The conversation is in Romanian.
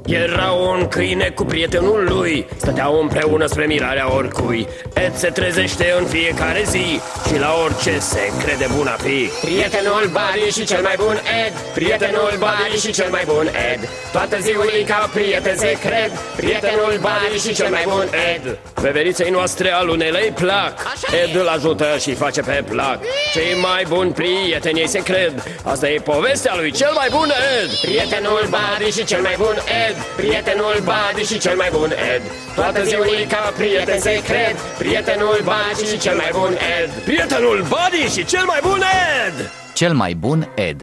Era un câine cu prietenul lui, stăteau împreună spre mirarea oricui. Ed se trezește în fiecare zi și la orice se crede bun a fi. Prietenul Buddy și cel mai bun Ed, prietenul Buddy și cel mai bun Ed. Toată ziua ca prieteni se cred, prietenul Buddy și cel mai bun Ed. Veveriței noastre alunelei plac, Ed îl ajută și face pe plac. Cei mai buni prieteni ei se cred, asta e povestea lui cel mai bun Ed. Prietenul Buddy și cel mai bun Ed, prietenul Buddy și cel mai bun Ed. Toată ziua ca prieteni se cred, prietenul Buddy și cel mai bun Ed. Prietenul Buddy și cel mai bun Ed. Cel mai bun Ed.